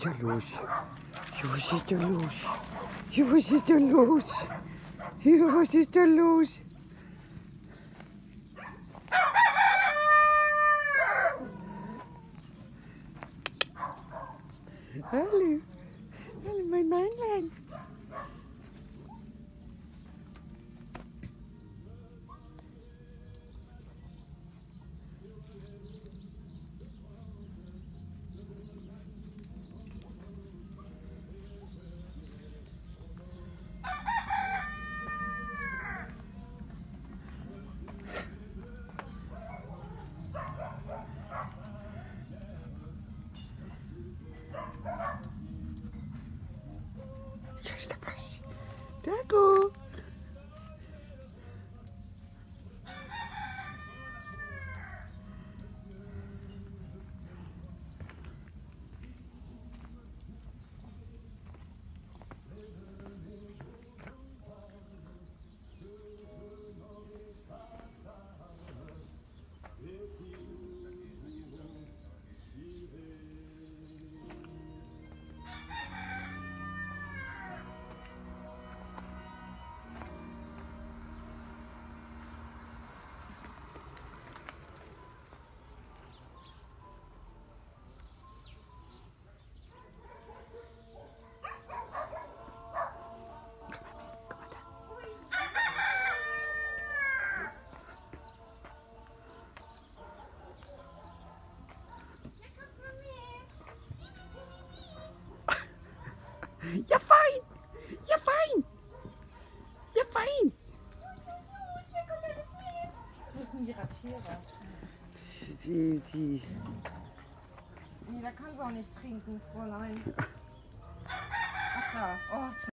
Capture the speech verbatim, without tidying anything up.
ist da los? Ja, was ist da los? Ja, was ist da los? Ja, was ist da los? Hallo, hallo mein Männlein. Ja, ist da was? Dago! Ja, fein! Ja, fein! Ja, fein! Wer kommt alles mit? Wo sind ihre Tiere? Die, die. Nee, da kann sie auch nicht trinken, Fräulein. Ach da. Oh,